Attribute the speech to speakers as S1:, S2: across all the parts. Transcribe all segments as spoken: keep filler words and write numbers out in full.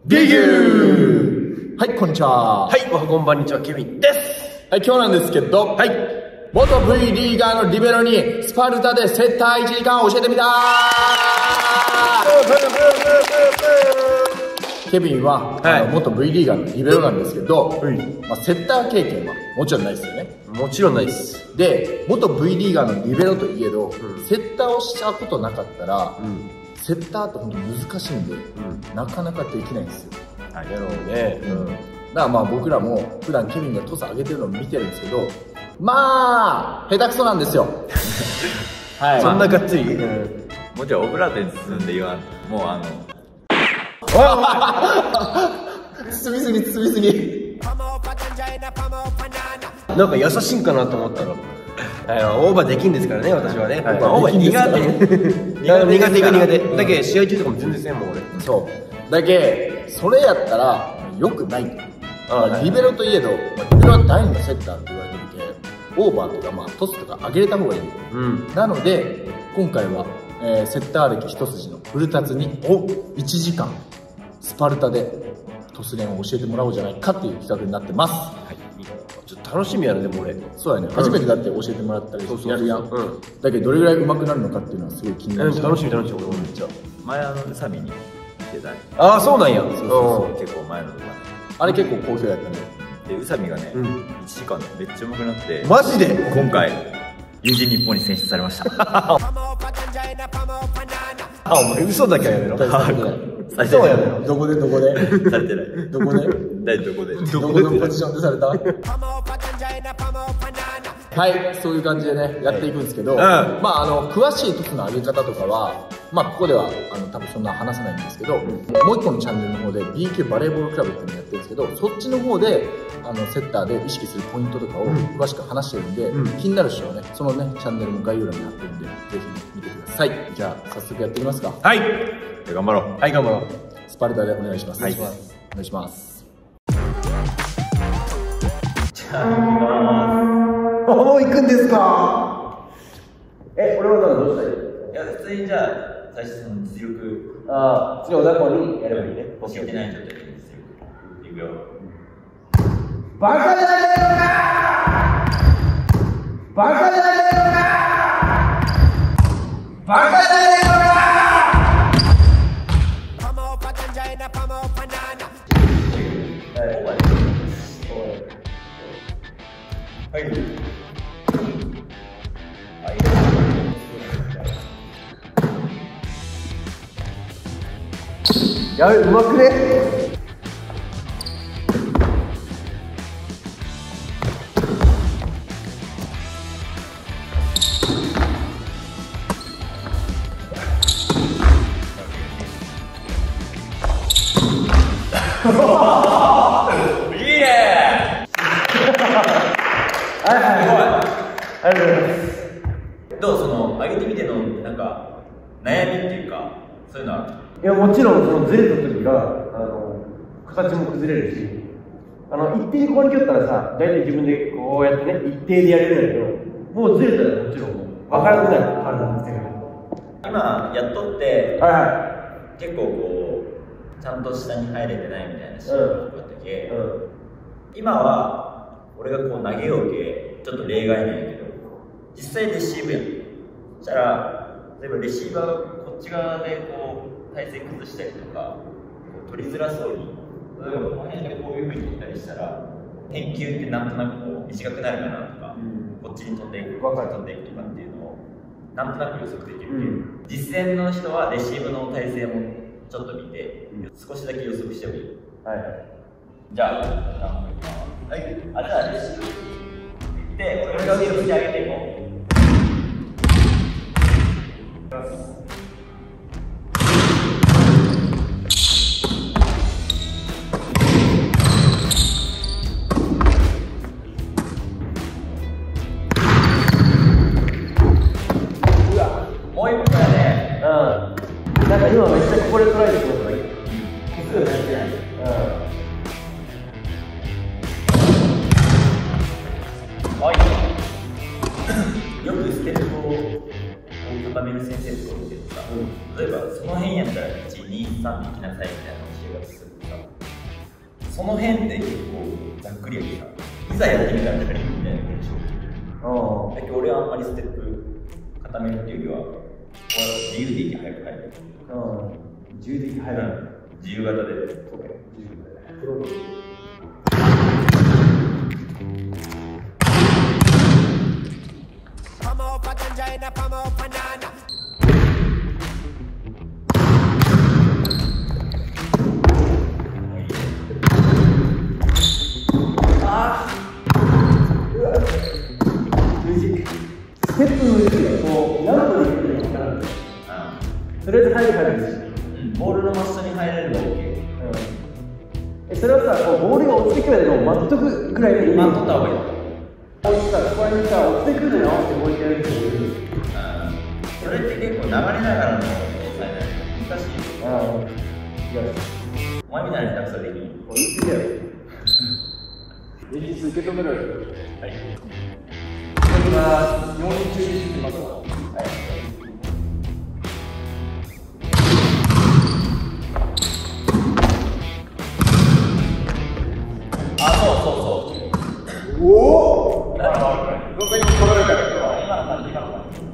S1: ビギュー。はい、こんにちは。
S2: はい、おはこんばんにちは、ケビンです。
S1: はい、今日なんですけど、はい、元 V リーガーのリベロにスパルタでセッターいちじかん教えてみたー。ケビンは、はい、あの元 V リーガーのリベロなんですけど、はい、まあ、セッター経験はもちろんないですよね。
S2: もちろんないです。で、
S1: 元 V リーガーのリベロといえど、うん、セッターをしたことなかったら、うん、セッターって本当難しいんで、うん、なかなかできないんですよ。
S2: はい、だろうね。
S1: うん。だからまあ僕らも普段ケビンがトス上げてるのを見てるんですけど、まあ下手くそなんですよ。
S2: はい。そんながっつり。うん、
S3: もちろんオブラートに包んで言わん。もうあの。
S1: 包みすぎ包みすぎ。
S2: なんか優しいんかなと思ったら。オーバーできんですからね、私はね。
S1: はい、
S2: オーバー苦手。苦手苦手。だけ試合中とかも全然せんもん俺。
S1: そう。だけそれやったら良くないと。リベロといえど、リベロは第二のセッターって言われてるけ、オーバーとかまあトスとか上げれた方がいい。うん、なので今回は、えー、セッター歴一筋の古達にいちじかんスパルタでトス練を教えてもらおうじゃないかっていう企画になってます。はい、
S2: ちょっと楽しみやね、でも俺。
S1: そうやね、初めてだって教えてもらったりやるやん。だけどどれぐらい上手くなるのかっていうのはすごい気になる。
S2: 楽しみ楽しみ、俺めっちゃ。
S3: 前あの宇佐美に来てたね。
S2: ああ、そうなんや。そう
S3: そうそう、結構前のとかね。
S1: あれ結構好評やったね。
S3: で、宇佐美がね、いちじかんでめっちゃ上手くなって。
S2: マジで
S3: 今回、友人日本に選出されました。
S2: あ、お前嘘だけはやめろ。
S1: そうやめろ。どこでどこで
S3: されてない。
S1: どこで
S3: 誰どこで
S1: どこのポジションでされた？はい、そういう感じでね、やっていくんですけど、まああの、詳しいトスの上げ方とかは、まあここでは、あの、多分そんな話さないんですけど、もう一個のチャンネルの方で ビーキュー バレーボールクラブっていうのをやってるんですけど、そっちの方で、あの、セッターで意識するポイントとかを詳しく話してるんで、うん、気になる人はね、そのね、チャンネルも概要欄に貼ってるんで、ぜひ、ね、見てください。じゃあ、早速やっていきますか。
S2: はい。
S3: じゃあ頑張ろう。
S2: はい、頑張ろう。
S1: スパルタでお願いします。
S2: はい。お
S1: 願いします。
S3: じゃあ、行きまーす。
S2: もう行くんですか？え、俺はどうしたらいい？
S3: いや、普通にじゃあ、最初その実力。
S2: ああ、次おだこにやればいいね。
S3: 教えてない状態で実力。いくよ。
S2: バカじゃねえのか！バカじゃねえのか！バカじゃねえのか！はい。はい。やべ、うまくね。
S3: いいね。
S2: はいはい、すごい。ありがとうございます。
S3: どう、その上げてみてのなんか悩みっていうか、そういうのは。
S2: いや、もちろんそのずれた時があの形も崩れるし、あの一定にここに来よったらさ、大体自分でこうやってね、一定でやれるんだけど、もうずれたらもちろん分からなくなるあるんですけど。
S3: 今やっとって、
S2: はいはい、
S3: 結構こうちゃんと下に入れてないみたいなシーンがあったけ、うんうん、今は俺がこう投げようけちょっと例外なんやけど、実際レシーブやん。そしたら例えばレシーバーがこっち側でこう体勢崩したりとか取りづらそうに、例えばこの辺でこういう風に取ったりしたら返球ってなんとなくこう短くなるかなとか、うん、こっちに飛んでいく、こっちに飛んでいくとかっていうのをなんとなく予測できるけど、うん、実践の人はレシーブの体勢もちょっと見て、うん、少しだけ予測してもいい。
S2: はいはい。
S3: じゃあ、はい。あ、じゃあレシーブで俺が後ろに上げていこう。もう一個やね。
S2: うん。なんか今めっちゃここでトライしてますね。奇数ないてない。うん。
S3: はい。よくステップを固める先生とか見てるさ、うん、例えばその辺やったらいち、に、さんで行きなさいみたいな教え方するとさ、 その辺で結構ざっくりやけどさ、いざやってみたら足りるみたいな現象。だけど俺はあんまりステップ固めるっていうよりは、こう自由でいけ早く入る。
S2: 自由でいけ早く。
S3: 自由型で。自由型で。
S2: ステップの上でこう何個できるのかな。とりあえず入る入るし、
S3: ボールの真下に入れるの OK。
S2: え、それはさ、こうボールが落ちてくるまでも待っとくぐらいでいい。
S3: 待っとった方がいい。
S2: こうさ、ここにさ、落ちてくるのに合わせてもう一回やるっていう。
S3: それって結構流れながらの難しい。
S2: ああ、いや、
S3: お前みたいな下手くそできる。
S2: 言い過ぎやろ。現実受け止めろよ。はい。今、よん中にしてますわ。はい。
S3: あ、そうそうそう。
S2: おお。なるほど。どこに来られたけど。今の感じかな。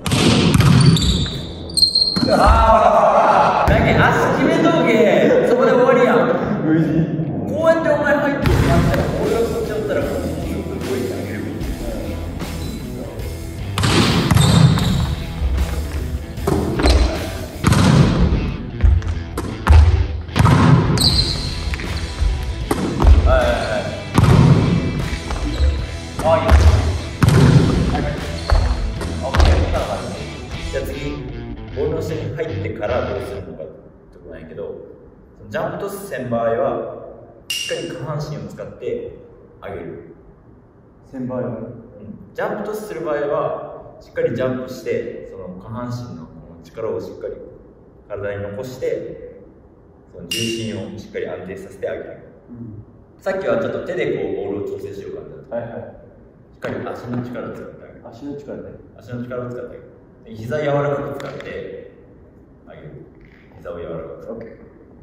S2: ああ。
S3: だけど足決めとけ。そこで終わりやん。
S2: 無事。
S3: こうやってお前入ってやったら、俺がそっちやったら、こうすごいあげる。ボールの下に入ってからどうするのかってとこなんやけど、ジャンプトスせん場合はしっかり下半身を使って上げる。
S2: せん場合は、うん、
S3: ジャンプトスする場合はしっかりジャンプしてその下半身の力をしっかり体に残してその重心をしっかり安定させてあげる、うん、さっきはちょっと手でこうボールを調整しようかな、はいはい、しっかり足の力を使ってあげる。
S2: 足の力で
S3: 足の力を使ってあげる。膝柔らかく使ってあげる。膝を柔らかく。オッケー。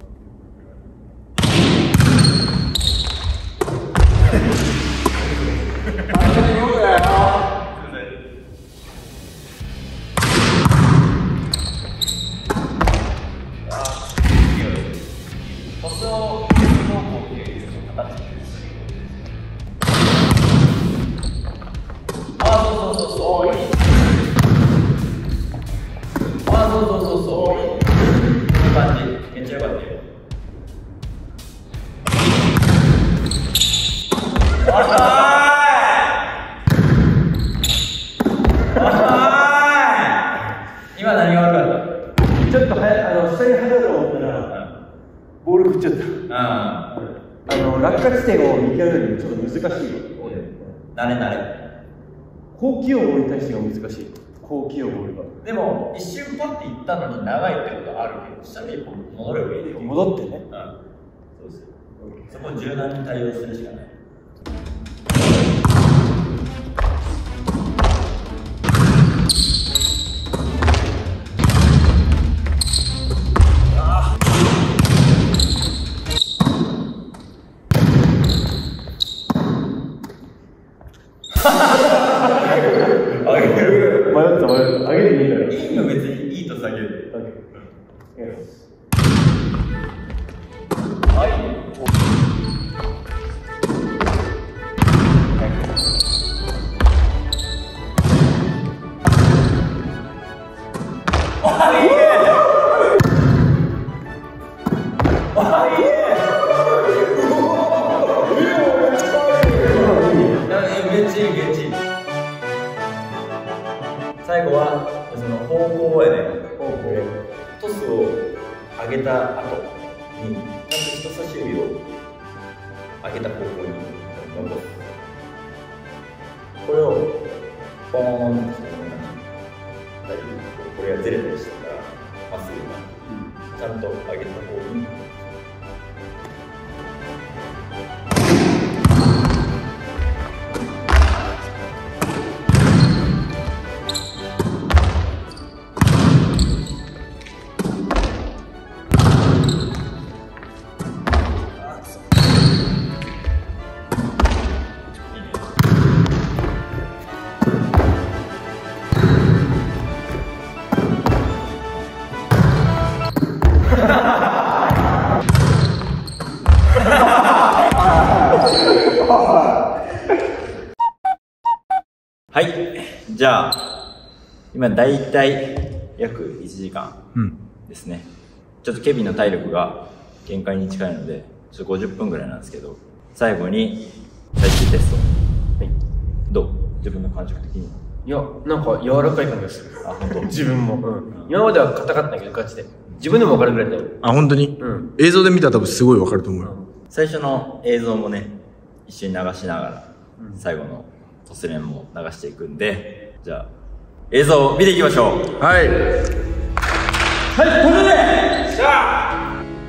S3: 今何が悪かった？
S2: ちょっとはやあの下に入ろうと思ったら、うん、ボール振っちゃった。ああの落下地点を見極めるのちょっと難しい。
S3: 慣れ慣れ。
S2: 高機能ボールに対してが難しい。高機能ボールが。
S3: でも一瞬パッていったのに長いってことはあるけど、下に戻ればいいよ。
S2: 戻ってね。
S3: うん。そうです。そこを柔軟に対応するしかない。
S2: 迷った迷った。上げてみたら。
S3: いいの別にいいと下げる。はい。あ、いいね。あ、いいね。めっちゃいい、めっちゃいい。最後はその方向やね。方向。トスを上げた後にちゃんと人差し指を上げた方向に戻す。これをポーンとして大丈夫。これがずれたりしてたらまっすぐな、うん、ちゃんと上げた方に。 はい、じゃあ今だいたい約いちじかんですね、うん、ちょっとケビンの体力が限界に近いのでちょっとごじゅっぷんぐらいなんですけど、最後に最終テスト、はい、どう自分の感触的に？
S2: いや、なんか柔らかい感じがする。あ、本当。自分も、うん、今までは硬かったんだけどガチで自分でも分かるぐらいだよ。
S1: あ、本当に、うん、映像で見たら多分すごい分かると思うよ、うん、
S3: 最初の映像もね一緒に流しながら、うん、最後のトスレンも流していくんで、じゃあ映像を見ていきましょう。
S1: はいはい、
S3: これでしゃあ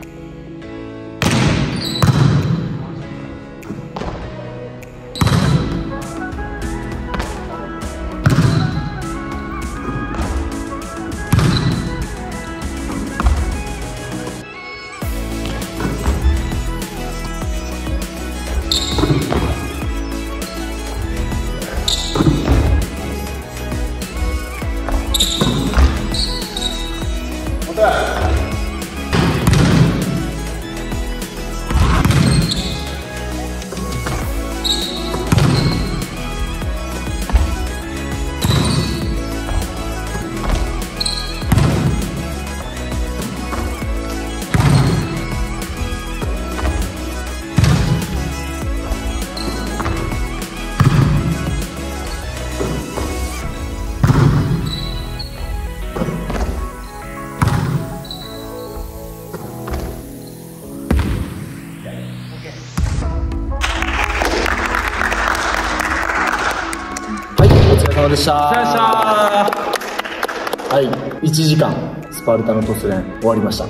S1: でした。はい、いちじかんスパルタのトスレン終わりました。
S2: はい、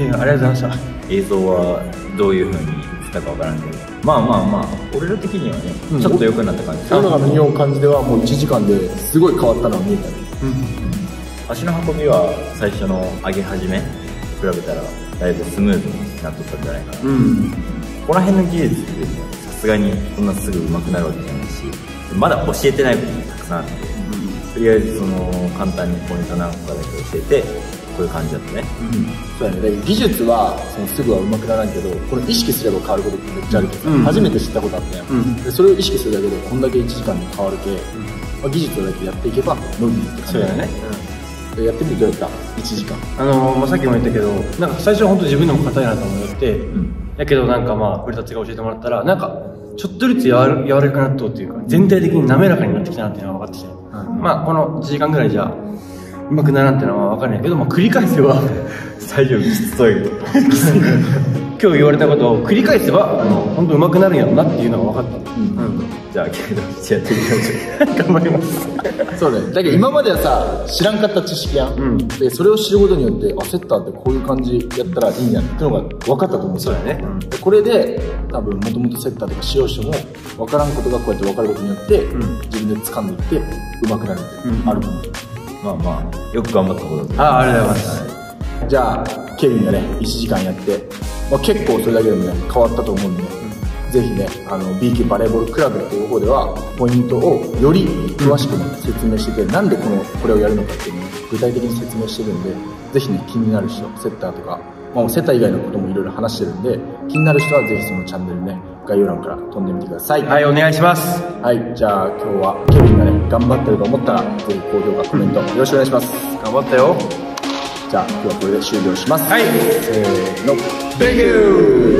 S2: ありがとうございました。
S3: 映像はどういう風に映ったかわからんけど、まあまあまあ俺ら的にはね、うん、ちょっと良くなった感じ。
S1: そういうのが見よう感じではもういちじかんですごい変わったのが見えたね。うん、
S3: 足の運びは最初の上げ始め比べたらだいぶスムーズになっとったんじゃないかな。うん、この辺の技術ってさすがにこんなすぐ上手くなるわけじゃないし、まだ教えてないこともたくさんあって、うん、とりあえずその簡単にポイント何個かだけ教えてこういう感じだったね。うん、
S1: そうやね。技術はそのすぐは上手くならんけど、これ意識すれば変わることってめっちゃあるけど、うん、初めて知ったことあったやん、うん、でそれを意識するだけでこんだけいちじかんで変わるけ、うん、まあ、技術だけやっていけば伸びるって感じだよね。うん、やってみてどうやった？いちじかん。
S2: あのーまあ、さっきも言ったけど、なんか最初は本当自分でも硬いなと思って、うん、だけどなんかまあ俺たちが教えてもらったらなんかちょっとずつ柔ら柔らかくなっとうっていうか、全体的に滑らかになってきたなっていうのが分かってきて、うん、まあこのいちじかんぐらいじゃうまくならんっていうのは分かんないけど、まあ、繰り返せば
S3: 大丈夫、きつとい
S2: 今日言われたことを繰り返せばあの本当うまくなるんやろなっていうのが分かった。うん、うん、
S3: じゃあ継続してやっていきましょう。
S2: 頑張ります。
S1: そうね。だけど今まではさ知らんかった知識やん、うん、でそれを知ることによってあセッターってこういう感じやったらいいんやっていうのが分かったと思う。
S2: そうだね。うん、
S1: でこれで多分もともとセッターとか使用しても分からんことがこうやって分かることによって、うん、自分で掴んでいってうまくなるっていうのがあると思う。
S3: まあまあよく頑張ったことだ。
S2: ああ、ありがとうございます。
S1: はい、じゃあケビンがねいちじかんやって、まあ、結構それだけでもね変わったと思うんで、うん、ぜひねあの ビーキュー バレーボールクラブっていう方ではポイントをより詳しくね説明してて、なんでこのこれをやるのかっていうのを具体的に説明してるんで、ぜひね気になる人セッターとか、まあ、セッター以外のこともいろいろ話してるんで気になる人はぜひそのチャンネルね概要欄から飛んでみてください。
S2: はい、お願いします。
S1: はい、じゃあ今日はケビンがね頑張ってると思ったらぜひ高評価コメントよろしくお願いします。
S2: 頑張ったよ。
S1: じゃあ今日はこれで終了します。
S2: はい、
S1: せーの、 Thank you!